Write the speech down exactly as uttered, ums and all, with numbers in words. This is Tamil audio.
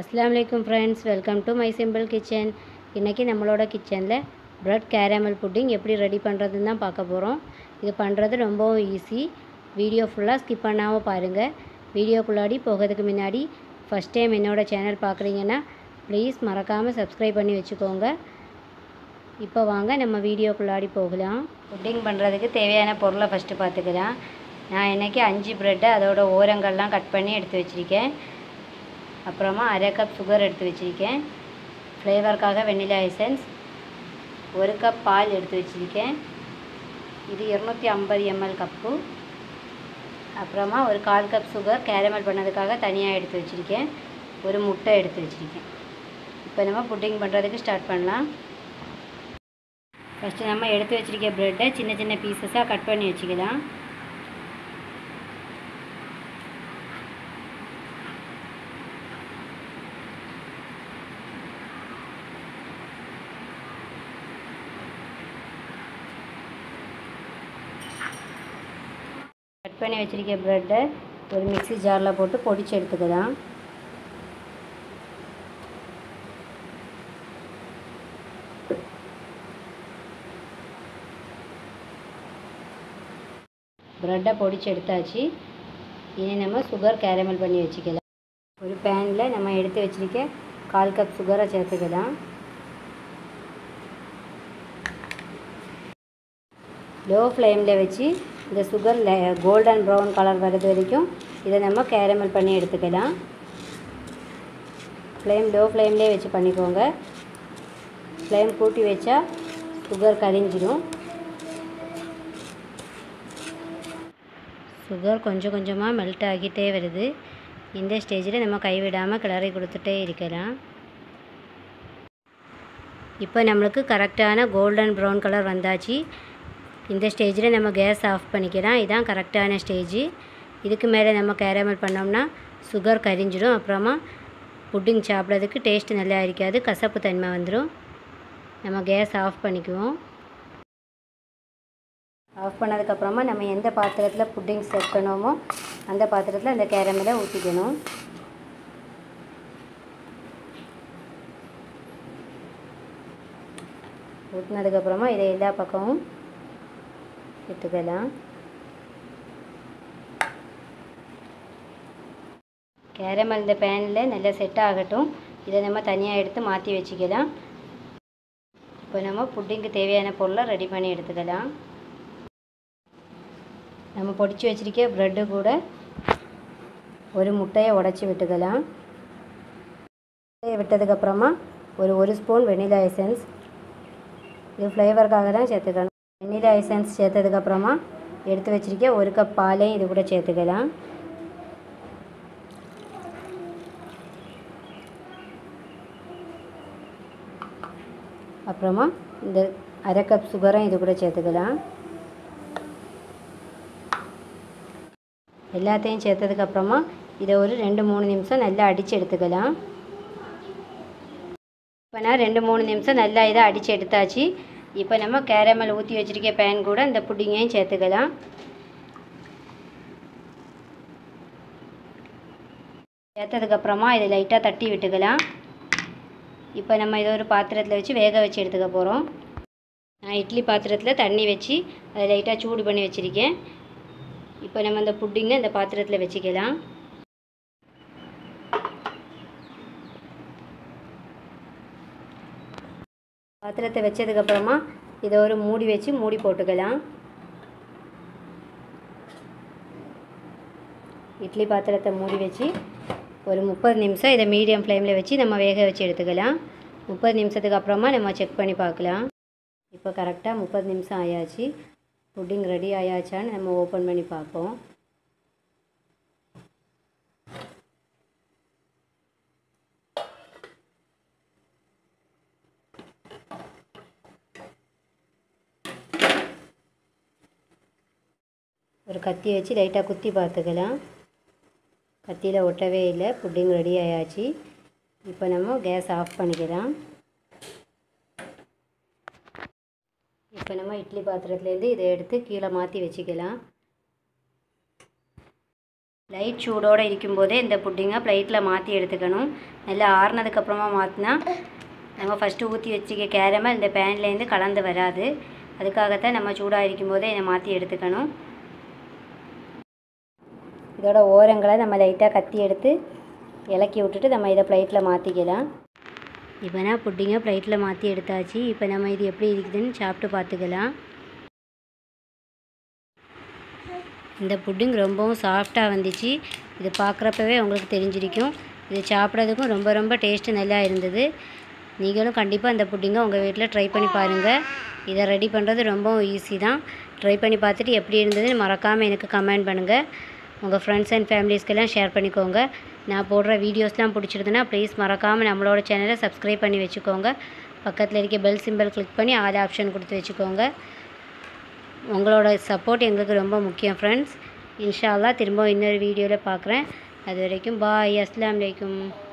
அஸ்ஸலாமு அலைக்கும் friends, welcome to my simple kitchen. இன்றைக்கி நம்மளோட கிச்சனில் ப்ரெட் கேரமல் புட்டிங் எப்படி ரெடி பண்ணுறதுன்னு தான் பார்க்க போகிறோம். இது பண்ணுறது ரொம்பவும் ஈஸி. வீடியோ ஃபுல்லாக ஸ்கிப் பண்ணாமல் பாருங்கள். வீடியோக்குள்ளாடி போகிறதுக்கு முன்னாடி ஃபஸ்ட் டைம் என்னோடய சேனல் பார்க்குறீங்கன்னா ப்ளீஸ் மறக்காமல் சப்ஸ்கிரைப் பண்ணி வச்சுக்கோங்க. இப்போ வாங்க நம்ம வீடியோக்குள்ளாடி போகலாம். புட்டிங் பண்ணுறதுக்கு தேவையான பொருளை ஃபஸ்ட்டு பார்த்துக்கலாம். நான் இன்றைக்கி அஞ்சு ப்ரெட்டை அதோட ஓரங்கள்லாம் கட் பண்ணி எடுத்து வச்சுருக்கேன். அப்புறமா அரை கப் சுகர் எடுத்து வச்சுருக்கேன். ஃப்ளேவருக்காக வெண்ணிலா எசன்ஸ், ஒரு கப் பால் எடுத்து வச்சுருக்கேன். இது இரநூத்தி ஐம்பது எம்எல் கப்பு. அப்புறமா ஒரு கால் கப் சுகர் கேரமல் பண்ணதுக்காக தனியாக எடுத்து வச்சுருக்கேன். ஒரு முட்டை எடுத்து வச்சுருக்கேன். இப்போ நம்ம புட்டிங் பண்ணுறதுக்கு ஸ்டார்ட் பண்ணலாம். ஃபஸ்ட்டு நம்ம எடுத்து வச்சுருக்க ப்ரெட்டை சின்ன சின்ன பீசஸாக கட் பண்ணி வச்சுக்கலாம். கட் பண்ணி வச்சுருக்க ப்ரெட்டை ஒரு மிக்ஸி ஜாரில் போட்டு பொடிச்சு எடுத்துக்கலாம். ப்ரெட்டை பொடிச்சு எடுத்தாச்சு. இனி நம்ம சுகர் கேரமல் பண்ணி வச்சுக்கலாம். ஒரு பேனில் நம்ம எடுத்து வச்சுருக்க கால் கப் சுகரை சேர்த்துக்கலாம். லோ ஃப்ளேமில் வச்சு இந்த சுகர் கோல்டன் ப்ரௌன் கலர் வர்றது வரைக்கும் இதை நம்ம கேரமல் பண்ணி எடுத்துக்கலாம். ஃப்ளேம் லோ ஃப்ளேம்லேயே வச்சு பண்ணிக்கோங்க. ஃப்ளேம் கூட்டி வச்சா சுகர் கரிஞ்சிடும். சுகர் கொஞ்சம் கொஞ்சமாக மெல்ட் ஆகிட்டே வருது. இந்த ஸ்டேஜில் நம்ம கைவிடாமல் கிளறி கொடுத்துட்டே இருக்கலாம். இப்போ நம்மளுக்கு கரெக்டான கோல்டன் ப்ரௌன் கலர் வந்தாச்சு. இந்த ஸ்டேஜில் நம்ம கேஸ் ஆஃப் பண்ணிக்கலாம். இதுதான் கரெக்டான ஸ்டேஜ். இதுக்கு மேலே நம்ம கேரமல் பண்ணோம்னா சுகர் கரிஞ்சிடும். அப்புறமா புட்டிங் சாப்பிட்றதுக்கு டேஸ்ட்டு நல்லா இருக்காது, கசப்பு தன்மை வந்துடும். நம்ம கேஸ் ஆஃப் பண்ணிக்குவோம். ஆஃப் பண்ணதுக்கப்புறமா நம்ம எந்த பாத்திரத்தில் புட்டிங் சேர்க்கணுமோ அந்த பாத்திரத்தில் அந்த கேரமலை ஊற்றிக்கணும். ஊற்றினதுக்கப்புறமா இதை எல்லா பக்கமும் விட்டுக்கலாம். கேரமல் இந்த பேனில் நல்லா செட் ஆகட்டும். இதை நம்ம தனியாக எடுத்து மாற்றி வச்சுக்கலாம். இப்போ நம்ம புட்டிங்க்கு தேவையான பொருளை ரெடி பண்ணி எடுத்துக்கலாம். நம்ம பொடிச்சு வச்சுருக்க ப்ரெட்டு கூட ஒரு முட்டையை உடச்சி விட்டுக்கலாம். முட்டையை விட்டதுக்கப்புறமா ஒரு ஒரு ஸ்பூன் வெண்ணிலா எசன்ஸ், இது ஃப்ளேவருக்காக தான் சேர்த்துக்கணும். வெண்ணிலா எசன்ஸ் சேர்த்ததுக்கப்புறமா எடுத்து வச்சுருக்க ஒரு கப் பாலையும் இது கூட சேர்த்துக்கலாம். அப்புறமா இந்த அரை கப் சுகரும் இது கூட சேர்த்துக்கலாம். எல்லாத்தையும் சேர்த்ததுக்கப்புறமா இதை ஒரு ரெண்டு மூணு நிமிஷம் நல்லா அடித்து எடுத்துக்கலாம். இப்போ நான் ரெண்டு மூணு நிமிஷம் நல்லா இதை அடித்து எடுத்தாச்சு. இப்போ நம்ம கேரமல் ஊற்றி வச்சுருக்க பேன் கூட இந்த புட்டிங்கையும் சேர்த்துக்கலாம். சேர்த்ததுக்கப்புறமா இதை லைட்டாக தட்டி விட்டுக்கலாம். இப்போ நம்ம இதை ஒரு பாத்திரத்தில் வச்சு வேக வச்சு எடுத்துக்க போகிறோம். நான் இட்லி பாத்திரத்தில் தண்ணி வச்சு அதை லைட்டாக சூடு பண்ணி வச்சுருக்கேன். இப்போ நம்ம இந்த புட்டிங்கை இந்த பாத்திரத்தில் வச்சுக்கலாம். பாத்திரத்தை வச்சதுக்கப்புறமா இதை ஒரு மூடி வச்சு மூடி போட்டுக்கலாம். இட்லி பாத்திரத்தை மூடி வச்சு ஒரு முப்பது நிமிஷம் இதை மீடியம் ஃப்ளேமில் வச்சு நம்ம வேக வச்சு எடுத்துக்கலாம். முப்பது நிமிஷத்துக்கு அப்புறமா நம்ம செக் பண்ணி பார்க்கலாம். இப்போ கரெக்டாக முப்பது நிமிஷம் ஆயாச்சு. புட்டிங் ரெடி ஆயாச்சான்னு நம்ம ஓப்பன் பண்ணி பார்ப்போம். ஒரு கத்தி வச்சு லைட்டாக குத்தி பார்த்துக்கலாம். கத்தியில் ஒட்டவே இல்லை. புட்டிங் ரெடி ஆயாச்சு. இப்போ நம்ம கேஸ் ஆஃப் பண்ணிக்கலாம். இப்போ நம்ம இட்லி பாத்திரத்துலேருந்து இதை எடுத்து கீழே மாற்றி வச்சுக்கலாம். லைட் சூடோடு இருக்கும்போதே இந்த புட்டிங்கை ப்ளேட்டில் மாற்றி எடுத்துக்கணும். நல்லா ஆறுனதுக்கப்புறமா மாற்றினா நம்ம ஃபஸ்ட்டு ஊற்றி வச்சுக்க கேரமல் இந்த பேன்லேருந்து கலந்து வராது. அதுக்காகத்தான் நம்ம சூடாக இருக்கும்போதே இதை மாற்றி எடுத்துக்கணும். இதோட ஓரங்களை நம்ம லைட்டாக கத்தி எடுத்து இலக்கி விட்டுட்டு நம்ம இதை ப்ளேட்டில் மாற்றிக்கலாம். இப்போ நான் புட்டிங்கை ப்ளேட்டில் மாற்றி எடுத்தாச்சு. இப்போ நம்ம இது எப்படி இருக்குதுன்னு சாப்பிட்டு பார்த்துக்கலாம். இந்த புட்டிங் ரொம்பவும் சாஃப்டாக வந்துச்சு. இது பார்க்குறப்பவே உங்களுக்கு தெரிஞ்சிருக்கும். இது சாப்பிட்றதுக்கும் ரொம்ப ரொம்ப டேஸ்ட்டு நல்லா இருந்தது. நீங்களும் கண்டிப்பாக இந்த புட்டிங்கை உங்கள் வீட்டில் ட்ரை பண்ணி பாருங்கள். இதை ரெடி பண்ணுறது ரொம்பவும் ஈஸி தான். ட்ரை பண்ணி பார்த்துட்டு எப்படி இருந்ததுன்னு மறக்காமல் எனக்கு கமெண்ட் பண்ணுங்கள். உங்கள் ஃப்ரெண்ட்ஸ் அண்ட் ஃபேமிலிஸ்க்கெல்லாம் ஷேர் பண்ணிக்கோங்க. நான் போடுற வீடியோஸ்லாம் பிடிச்சிருதுன்னா ப்ளீஸ் மறக்காமல் நம்மளோட சேனலை சப்ஸ்கிரைப் பண்ணி வச்சுக்கோங்க. பக்கத்தில் இருக்க பெல் சிம்பிள் கிளிக் பண்ணி ஆல் ஆப்ஷன் கொடுத்து வச்சுக்கோங்க. உங்களோட சப்போர்ட் எங்களுக்கு ரொம்ப முக்கியம் ஃப்ரெண்ட்ஸ். இன்ஷா அல்லாஹ் திரும்ப இன்னொரு வீடியோவில் பார்க்குறேன். அது வரைக்கும் பாய். அஸ்ஸலாமு அலைக்கும்.